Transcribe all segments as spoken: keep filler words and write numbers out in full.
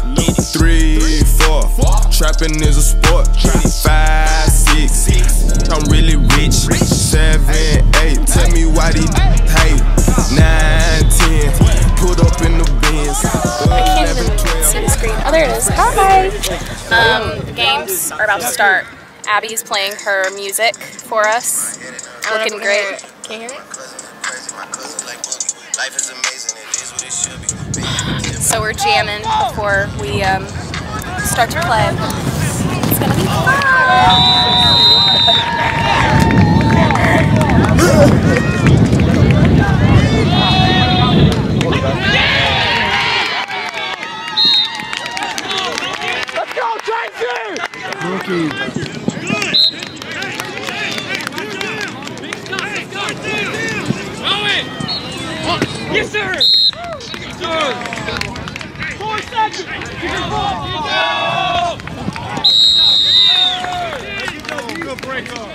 Three, four, trapping is a sport. Five, six, I'm really rich. Seven, eight, tell me why they hate. Nine, ten, put up in the bins. I can't even see the screen. Oh, there it is. Hi! Um, the games are about to start. Abby's playing her music for us. Looking great. Can you hear it? So we're jamming before we um, start to play. It's gonna be fun! Let's go, Tracy! Yes, sir! Four seconds! Good break on.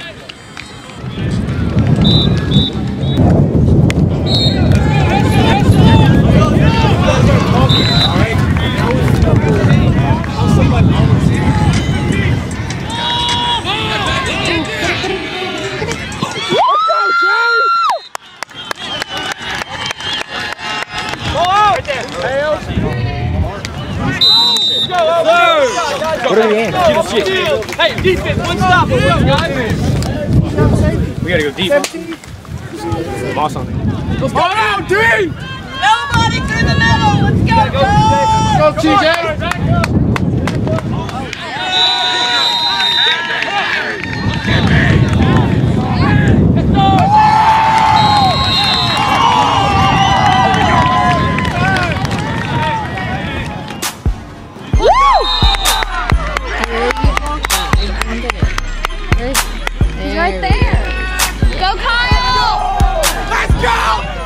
What are we in? Hey, defense, one stop. What's up, guys? We gotta go deep. Boss on it. Let's go down, D! Nobody through the middle. Let's go, go! Let's go, T J! He's right there. Go, Kyle! Let's go!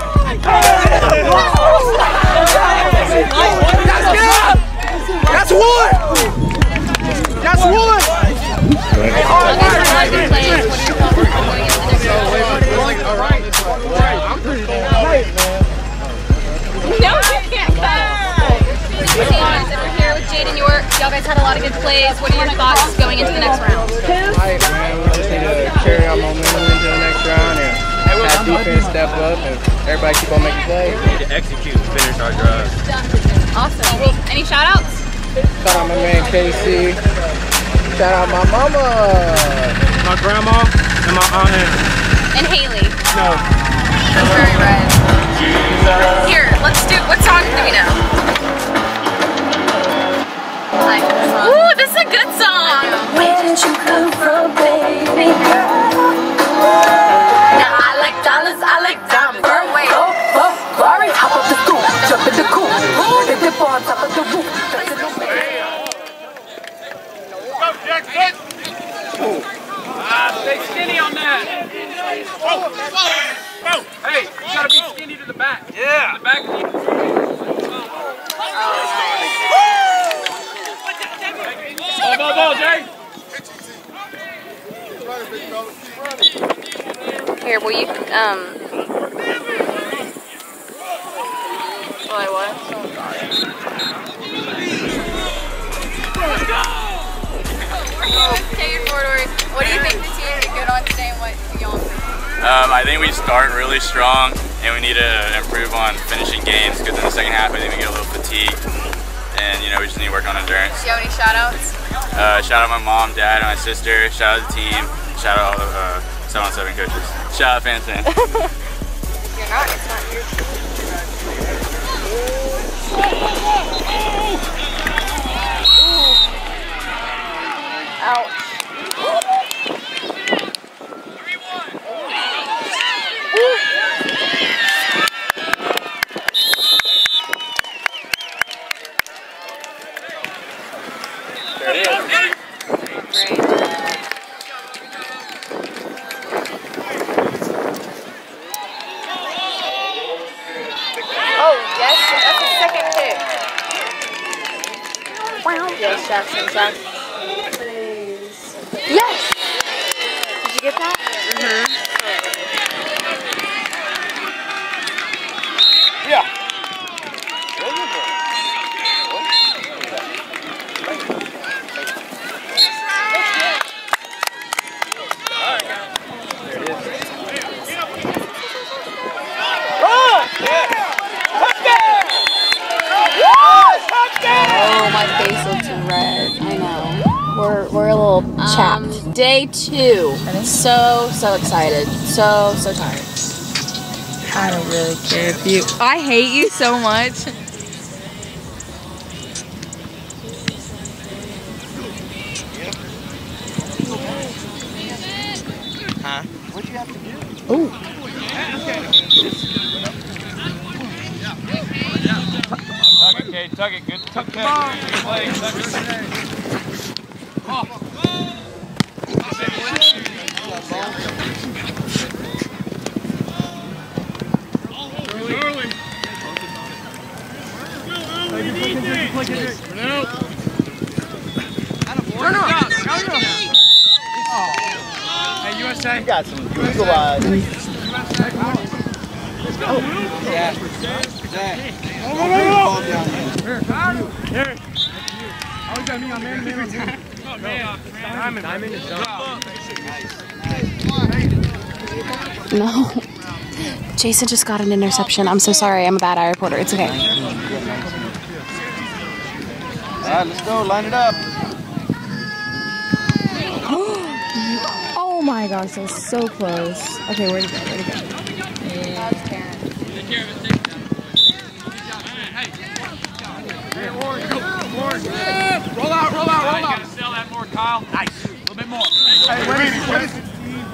That's one! That's one! Hey, hard, hard, hard. Good plays. What are your thoughts on going into the next round? All right, all right. I'm pretty late, man. No, you can't cut. We're here with Jaden York. Y'all guys had a lot of good plays. What are your thoughts going into the next round? Alright, man. We just need to carry our momentum into the next round and have defense step up and everybody keep on making plays. We need to execute and finish our drive. Awesome. Any shout outs? Shout out my man K C. Shout out my mama. My grandma and my aunt Anna. And Haley. No. That's very right. Here, let's do, what song do we know? Like this song. Ooh, this is a good song. Where did you come from, baby girl? Now I like dollars, I like diamonds. Or wait. Oh, oh, Barry, hop up the stool, jump in the coop, the dip on top of the roof. That's in the way. Go, Jackson! Ah, stay skinny on that. Whoa, whoa, whoa. Hey, you gotta be skinny to the back. Yeah. The back of the... Ball, ball, ball, Jay. Here, will you, um... Wait, what? Let's go! Okay, forward. What do you think the team did good on today and what do y'all improve on? Um, I think we start really strong and we need to improve on finishing games because in the second half I think we get a little fatigued and you know we just need to work on endurance. Do you have any shout outs? Uh, shout out my mom, dad, and my sister. Shout out the team. Shout out all the uh, seven on seven coaches. Shout out fans fan. You're not, it's not your Ouch. There it is. Great. Oh, yes, that's the second pick. Wow. Yes, Jackson, Jackson. Please. Yes! Did you get that? Mm-hmm. Yeah. My face looks red. I know. We're, we're a little chapped. Um, day two. So, so excited. So, so tired. I don't really care if you... I hate you so much. Huh? What'd you have to do? Oh. Tuck it, Cade. Tuck it. Good. Tuck it. Good play. Tuck it. Oh. Hey, U S A. You got some Google eyes. Let's go. Yeah. Go, go, go. Here. Always got me on man, man, man. Diamond, Diamond is done. No. Jason just got an interception. I'm so sorry. I'm a bad eye reporter. It's okay. All right, let's go. Line it up. Oh my gosh, that was so close. Okay, where'd it go? Where'd it go? Yeah. Roll out, roll out, roll out. You gotta sell that more, Kyle. Nice. A little bit more. Hey, wait, wait, wait.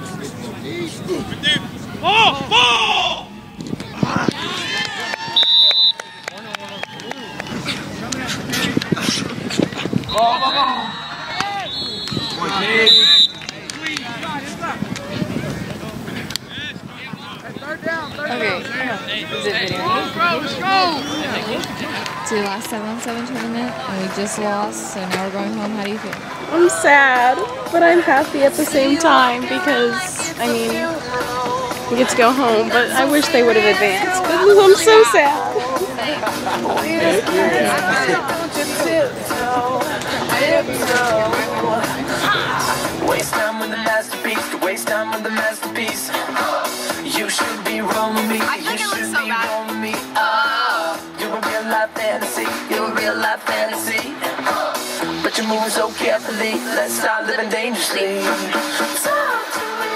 Ball! Ball! Ball, ball, ball. Okay. Is it video? Let's go! It's your last seven on seven tournament, and we just lost, so now we're going home. How do you feel? I'm sad, but I'm happy at the same time because, I mean, we get to go home, but I wish they would have advanced. But I'm so sad. Waste time with the masterpiece, to waste time with the masterpiece. You should be rolling me, you should be rolling me. Uh, you're a real life fantasy, you're a real life fantasy. But you're moving so carefully, let's start living dangerously. Talk to me.